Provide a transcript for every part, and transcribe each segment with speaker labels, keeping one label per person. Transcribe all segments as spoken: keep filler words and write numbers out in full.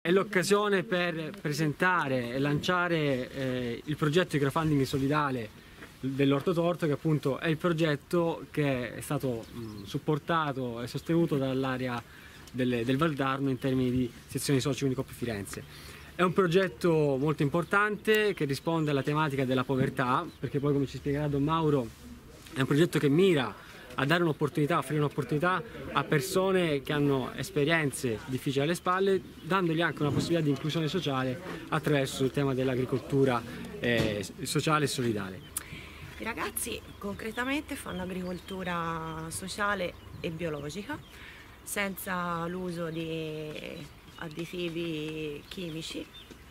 Speaker 1: È l'occasione per presentare e lanciare eh, il progetto di crowdfunding solidale dell'Orto Torto, che appunto è il progetto che è stato mh, supportato e sostenuto dall'area del, del Valdarno in termini di sezioni soci Unicoop Firenze. È un progetto molto importante che risponde alla tematica della povertà, perché poi, come ci spiegherà Don Mauro, è un progetto che mira a dare un'opportunità, offrire un'opportunità a persone che hanno esperienze difficili alle spalle, dandogli anche una possibilità di inclusione sociale attraverso il tema dell'agricoltura eh, sociale e solidale.
Speaker 2: I ragazzi concretamente fanno agricoltura sociale e biologica, senza l'uso di additivi chimici,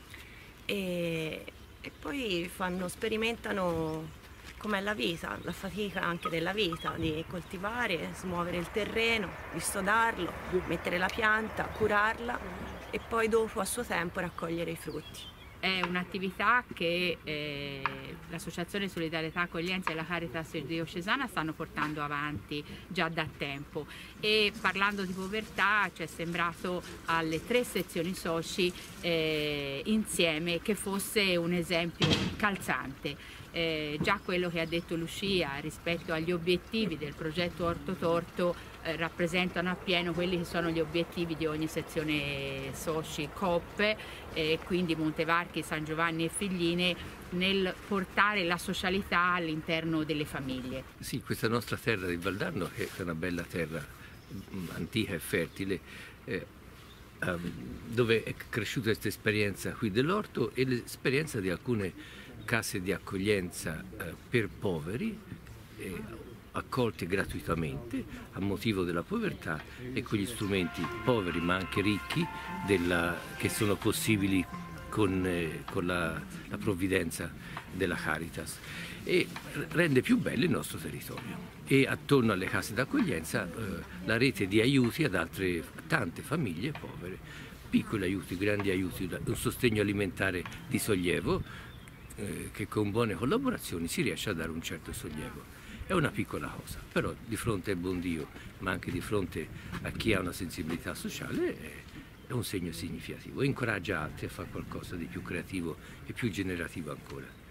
Speaker 2: e, e poi fanno, sperimentano com'è la vita, la fatica anche della vita, di coltivare, smuovere il terreno, di stodarlo, mettere la pianta, curarla e poi dopo a suo tempo raccogliere i frutti.
Speaker 3: È un'attività che eh, l'Associazione Solidarietà Accoglienza e la Caritas Diocesana stanno portando avanti già da tempo, e parlando di povertà ci è sembrato alle tre sezioni soci eh, insieme che fosse un esempio calzante. Eh, già quello che ha detto Lucia rispetto agli obiettivi del progetto Orto Torto eh, rappresentano appieno quelli che sono gli obiettivi di ogni sezione soci Coop, eh, quindi Montevarchi, San Giovanni e Figline, nel portare la socialità all'interno delle famiglie.
Speaker 4: Sì, questa nostra terra di Valdarno, che è una bella terra antica e fertile, eh, um, dove è cresciuta questa esperienza qui dell'orto e l'esperienza di alcune case di accoglienza eh, per poveri, eh, accolti gratuitamente a motivo della povertà e con gli strumenti poveri ma anche ricchi della, che sono possibili con, eh, con la, la provvidenza della Caritas, e rende più bello il nostro territorio. E attorno alle case d'accoglienza eh, la rete di aiuti ad altre tante famiglie povere, piccoli aiuti, grandi aiuti, un sostegno alimentare di sollievo, Eh, che con buone collaborazioni si riesce a dare un certo sollievo. È una piccola cosa, però di fronte al buon Dio, ma anche di fronte a chi ha una sensibilità sociale, è, è un segno significativo, incoraggia altri a fare qualcosa di più creativo e più generativo ancora.